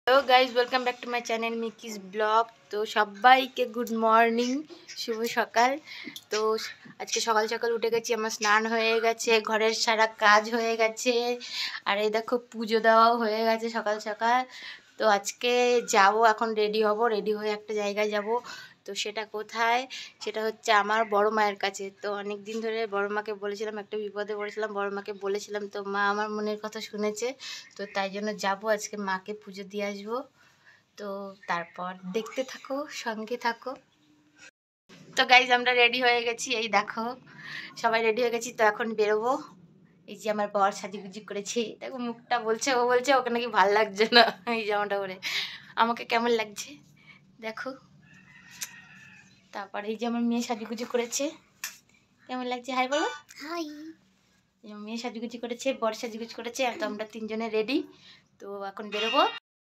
Hello guys, welcome back to my channel Miki's blog. তো সবাইকে good morning, শুভ সকাল। তো আজকে সকাল সকাল উঠে গেছি, আমার স্নান হয়ে গেছে, ঘরের সারা কাজ হয়ে গেছে, আর এই দেখো পুজো দেওয়াও হয়ে গেছে সকাল সকাল। তো আজকে যাব, এখন রেডি হব, রেডি হয়ে একটা জায়গায় যাব। তো সেটা কোথায়? সেটা হচ্ছে আমার বড় মায়ের কাছে। তো অনেক দিন ধরে বড় মাকে বলেছিলাম, একটা বিপদে পড়েছিলাম, বড় মাকে বলেছিলাম, তো মা আমার মনের কথা শুনেছে। তো তাই জন্য যাব, আজকে মাকে পুজো দিয়ে আসবো। তো তারপর দেখতে থাকো, সঙ্গে থাকো। তো গাইজ আমরা রেডি হয়ে গেছি, এই দেখো সবাই রেডি হয়ে গেছি। তো এখন বেরোবো। এই যে আমার বর সাজুগুজি করেছে, দেখো মুখটা বলছে, ও বলছে ওকে নাকি ভাল লাগছে না এই জামাটা পরে। আমাকে কেমন লাগছে দেখো। তারপর এই যে আমার মেয়ে সাজুগুজি করেছে, কেমন লাগছে হাই বলো। হাই। মেয়ে সাজুগুজি করেছে, বর সাজুগুজি করেছে, আর তো আমরা তিনজনে রেডি। তো এখন বেরোবো।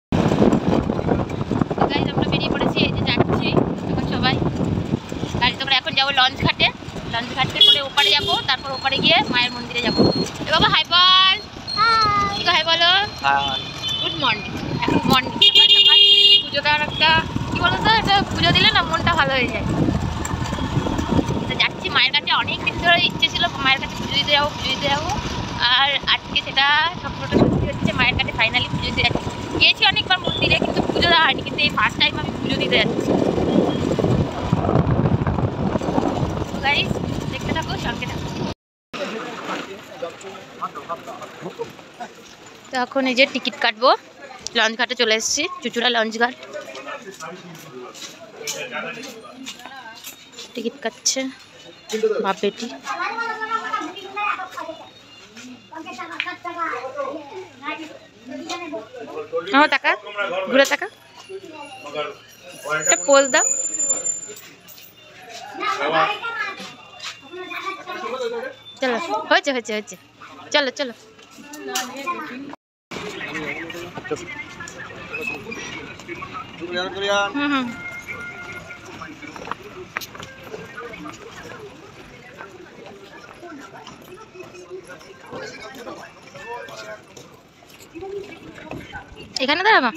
গাইজ আমরা বেরিয়ে পড়েছি, এই যে যাচ্ছি এখন সবাই গাড়ি। তোমরা এখন যাবো লঞ্চ ঘাটে, লঞ্চ ঘাটে করে ওপারে যাবো, তারপর ওপারে গিয়ে মায়ের মন্দিরে যাবো। এ বাবা হাই বল, হাই বলো। Good morning. এখন মর্নিং সকাল সকাল পুজো দেওয়ার একটা কি বলো তো, এটা পুজো দিলে না মনটা ভালো হয়ে যায়। তো যাচ্ছি মায়ের কাছে, অনেক দিন ধরে ইচ্ছে ছিল মায়ের কাছে পুজো দিতে যাবো, পুজো দিতে যাবো। আর আজকে সেটা স্বপ্নটা সত্যি হচ্ছে, মায়ের কাছে ফাইনালি পুজো দিতে যাচ্ছি। গিয়েছি অনেকবার মন্দিরে, কিন্তু পুজো দেওয়া হয়নি, কিন্তু এই ফার্স্ট টাইম আমি পুজো দিতে যাচ্ছি। গাইস দেখতে থাকো, সঙ্গে থাকো। তো এখন এই যে টিকিট কাটবো, লঞ্চ ঘাটে চলে এসেছি, চুচুড়া লঞ্চ ঘাট। টিকিট কাটছে বাপ বেটি। টাকা ঘুরে টাকা পোজ দাও। চলো হয়েছে হয়েছে হয়েছে, চলো চলো। হুম এখানে দাঁড়াবা।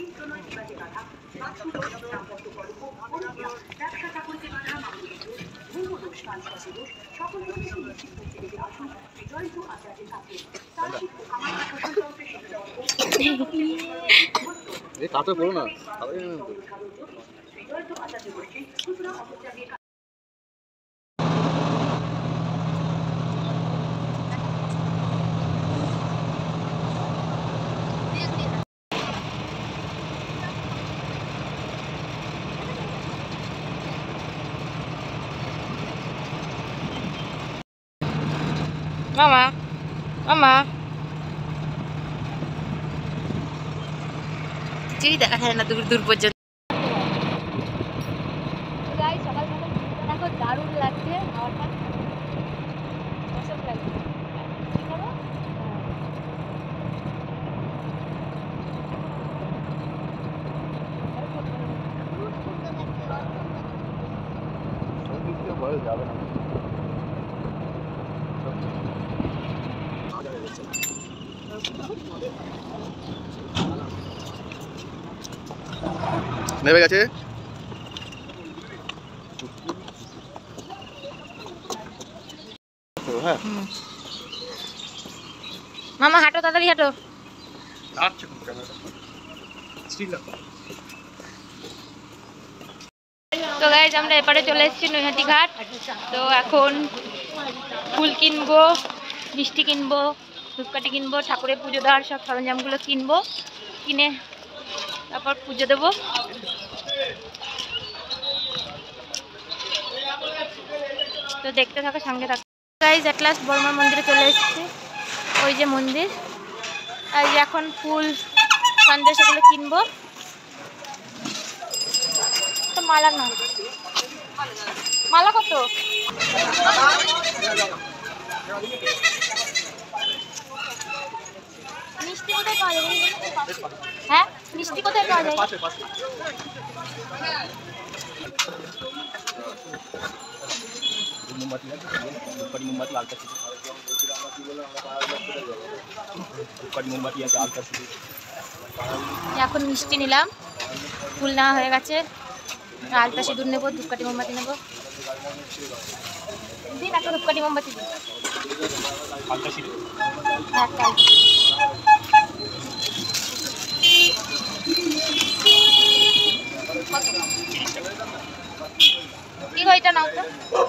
মামা মামা কিছুই দেখা যায় না দূর দূর পর্যন্ত। সকাল সকাল দেখো দারুণ লাগছে, হাওয়াটা অসম লাগছে। যাবে না নেমে গেছে। হ্যাঁ মামা হাঁটো, তাড়াতাড়ি হাঁটো। তো গাইজ আমরা এপারে চলে এসেছি নৈহাটি ঘাট। তো এখন ফুল কিনবো, মিষ্টি কিনবো, ধূপকাঠি কিনবো, ঠাকুরের পুজো দেওয়ার সব সরঞ্জামগুলো কিনবো, কিনে তারপর পুজো দেবো। তো দেখতে থাকো, সঙ্গে থাকো। গাইজ এট লাস্ট বড়মার মন্দিরে চলে এসেছি, ওই যে মন্দির। আর এখন ফুল সন্দেশ এগুলো কিনবো। তো মালা না, মালা কত? মিষ্টি কোথায় পাওয়া যাবে? হ্যাঁ মিষ্টি কোথায় পাওয়া যায়? মোমবাতি আছে, ধূপকাঠি মোমবাতি আলতা শুধু, ধূপকাঠি মোমবাতি আছে আলতা শুধু। এখন মিষ্টি নিলাম, ফুল নেওয়া হয়ে গেছে, আলতা সিঁদুর নেবো, ধূপকাঠি মোমবাতি নেবো। দিন একটা ধূপকাঠি মোমবাতি দিন, আলতা সিঁদুর একটা কি গো এটা নাও তো।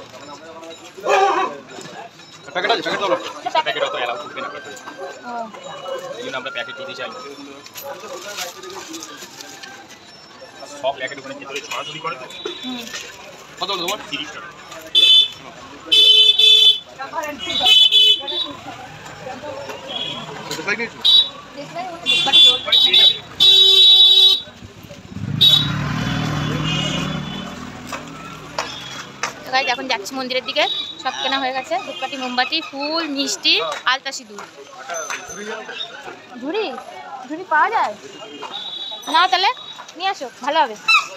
প্যাকেট আছে, প্যাকেট দাও, প্যাকেট অত এলাও করবে না, ও এই জন্য আমরা প্যাকেট দিতে চাই। সব প্যাকেট ওখানে ভেতরে ছড়াছড়ি করে তো। কত হলো তোমার? 30 টাকা। গাইজ এখন যাচ্ছি মন্দিরের দিকে, সব কেনা হয়ে গেছে, ধূপকাঠি মোমবাতি ফুল মিষ্টি আলতা সিঁদুর। ঝুড়ি ঝুড়ি পাওয়া যায় না? তাহলে নিয়ে আসো, ভালো হবে।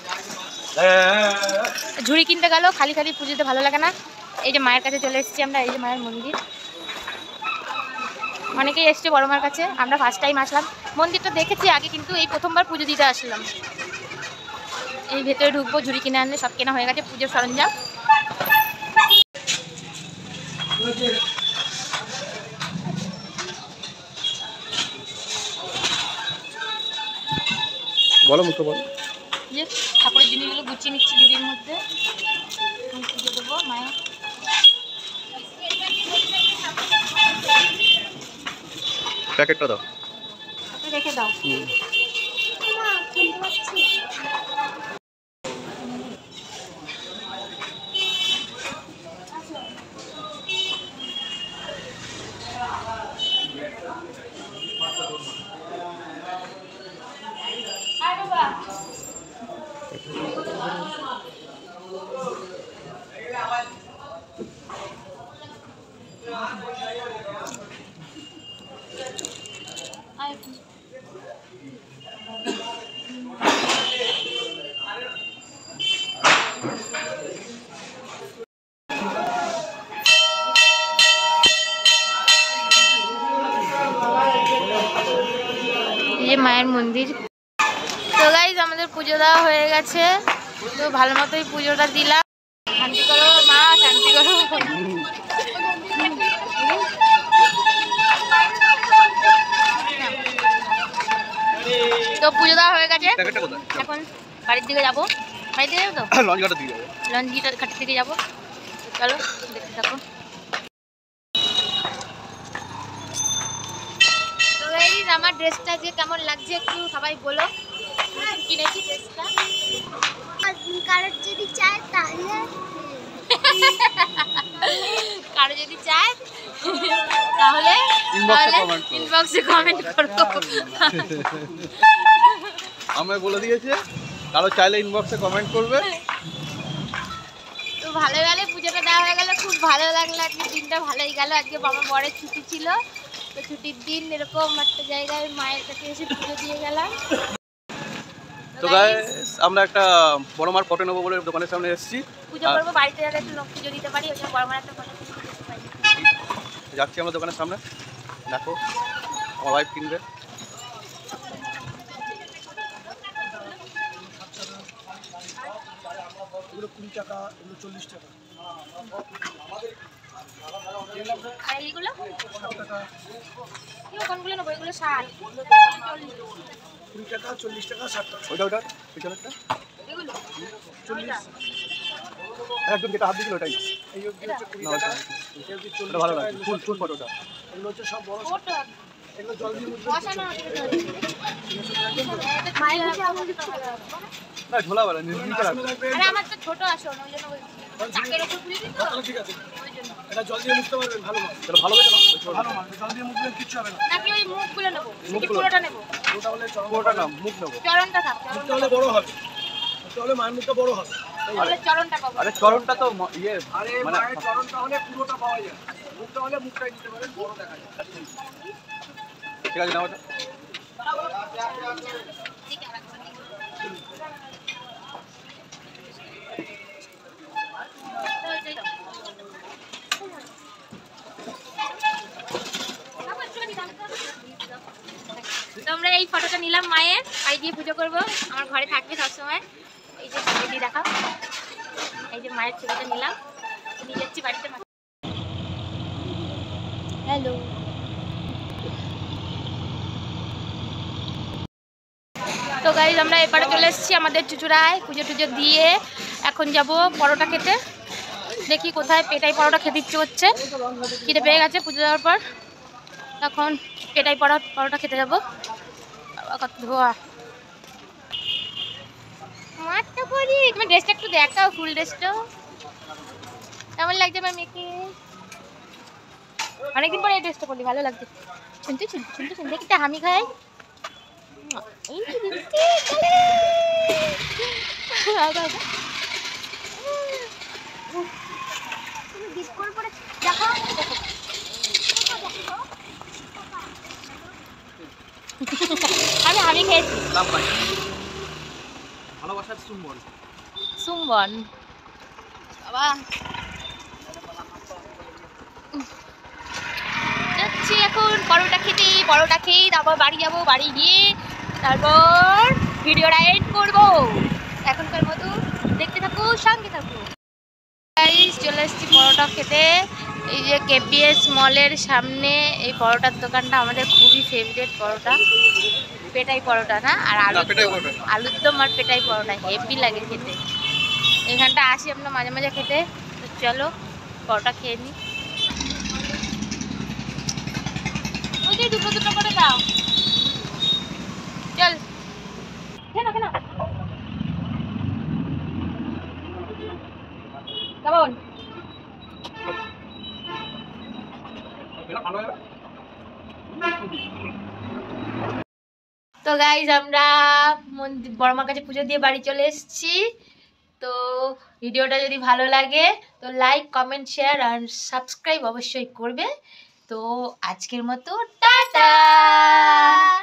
ঝুড়ি কিনতে গেল, খালি খালি পুজোতে ভালো লাগে না। এই যে মায়ের কাছে চলে এসেছি আমরা, এই যে মায়ের মন্দির। অনেকেই এসছে বড় মার কাছে, আমরা ফার্স্ট টাইম আসলাম। মন্দিরটা দেখেছি আগে, কিন্তু এই প্রথমবার পুজো দিতে আসলাম। এই ভেতরে ঢুকবো, ঝুড়ি কিনে আনলে, সব কেনা হয়ে গেছে পুজোর সরঞ্জাম। বলো মুখে বলো। যে ঠাকুরের জিনিসগুলো গুছিয়ে নিচ্ছি ঝুড়ির মধ্যে, পুজো দেবো মায়ের। প্যাকেটটা দাও, রেখে দাও। ये मायर मंदिर। तो गाइज আমাদের পুজো দেওয়া হয়ে গেছে, তো ভালো মতোই পুজোটা দিলাম। শান্তি করো মা, শান্তি করো। তো পুজো দেওয়া হয়ে গেছে, এখন বাড়ির দিকে যাবো। বাড়ির দিকে যাবো তো, লঞ্চ ঘাটের দিকে যাবো, লঞ্চ ঘাটের দিকে যাবো। চলো দেখতে থাকো। তো গাইজ আমার ড্রেসটা যে কেমন লাগছে একটু সবাই বলো। কিনেছি ড্রেসটা, কারোর যদি চায় তাহলে কারো যদি চায় তাহলে ইনবক্সে কমেন্ট করো। আমায় বলে দিয়েছে কারো চাইলে ইনবক্সে কমেন্ট করবে। তো ভালো গেলে পুজোটা দেওয়া হয়ে গেল, খুব ভালো লাগলো। আজকে দিনটা ভালোই গেল, আজকে বাবা বরের ছুটি ছিল, তো ছুটির দিন এরকম একটা জায়গায় মায়ের কাছে এসে পুজো দিয়ে গেলাম। তো গাইস আমরা একটা বড় মার ফটো নেবো বলে দোকানের সামনে এসেছি, পুজো করবো, বাড়িতে যাতে একটু পুজো দিতে পারি, ওই জন্য বড় মার একটা ফটো যাচ্ছি আমরা দোকানের সামনে। দেখো আমার ওয়াইফ কিনবে। এগুলো 20 টাকা, এগুলো 40 টাকা। আর এইগুলো 60 টাকা, কি কোনগুলো নেবো? এগুলো 60, 20 টাকা, 40 টাকা, 60 টাকা। ওইটা ওইটা পিছনেরটা এগুলো 40 একদম যেটা হাত দিছিল ওটাই। এই অবধি হচ্ছে 20 টাকা, এই অবধি 40 ওটা ভালো টাকা, লাগছে, ফুল ফুল ফটোটা। এগুলো হচ্ছে সব বড়, ফটো এগুলো জল দিয়ে মুছবে। বসানো আছে। মায়ের কাছে আমাদের না ঝোলা বলা নিচে রাখো। আরে আমার তো ছোট আসন, ওই জন্য চাকের উপর তুলে দিত, তাহলে ঠিক আছে, ওই জন্য। এটা জল দিয়ে মুছতে পারবেন, ভালো মাছ। এটা ভালো হয়েছে না? ভালো মাছ, জল দিয়ে মুছবেন কিচ্ছু হবে না। নাকি ওই মুখগুলো নেবো, নাকি মুখগুলো। পুরোটা নেবো? ওটা হলে পুরোটা না, মুখ নেবো। চরণটা থাক, মুখটা হলে বড় হবে, মুখটা হলে মায়ের মুখটা বড় হবে। তাহলে চরণটা পাবো। আরে চরণটা তো ইয়ে আরে মানে মায়ের চরণটা হলে পুরোটা পাওয়া যায়, মুখটা হলে মুখটাই নিতে পারেন, বড় দেখা যায়। ঠিক আছে নাও ওটা। দিয়ে পুজো করবো, আমার ঘরে থাকবে সবসময়। এই যে ছবিটি দেখাও, এই যে মায়ের ছবিটা নিলাম, নিয়ে যাচ্ছি বাড়িতে। হ্যালো, তো গাইজ আমরা এপারে চলে এসেছি আমাদের চুচুড়ায় পুজো টুজো দিয়ে। এখন যাব পরোটা খেতে। দেখি কোথায় পেটাই পরোটা খেতে ইচ্ছে করছে, খিদে পেয়ে গেছে পুজো দেওয়ার পর। এখন পেটাই পরোটা খেতে যাবো। কত ধোয়া মাঠটা পরি। তুমি ড্রেসটা একটু দেখাও, ফুল ড্রেসটা কেমন লাগছে আমার মেয়েকে? অনেকদিন পরে এই ড্রেসটা পরলি, ভালো লাগছে। শুনতে শুনতে শুনতে শুনতে দেখি হামি খাই। এই কি দিচ্ছি তুমি ডিসকোর পরে দেখো আমি খেয়েছি ভালোবাসার সুমন সুমন বাবা। যাচ্ছি এখন পরোটা খেতে, পরোটা খেয়ে তারপর বাড়ি যাবো। বাড়ি গিয়ে তারপর ভিডিওটা এন্ড করবো। এখনকার মতো দেখতে থাকো, সঙ্গে থাকো। গাইস চলে এসেছি পরোটা খেতে। এই যে কেপিএস মলের সামনে এই পরোটার দোকানটা আমাদের খুবই ফেভারিট পরোটা। পেটাই পরোটা না, আর আলুর দম আর পেটাই পরোটা হেভি লাগে খেতে। এখানটা আসি আমরা মাঝে মাঝে খেতে। তো চলো পরোটা খেয়ে নিই। ওই দুটো দুটো করে দাও, চল কেন কেন কেমন? তো গাইজ আমরা বড়মার কাছে পুজো দিয়ে বাড়ি চলে এসেছি। তো ভিডিওটা যদি ভালো লাগে তো লাইক, কমেন্ট, শেয়ার আর সাবস্ক্রাইব অবশ্যই করবে। তো আজকের মতো টাটা।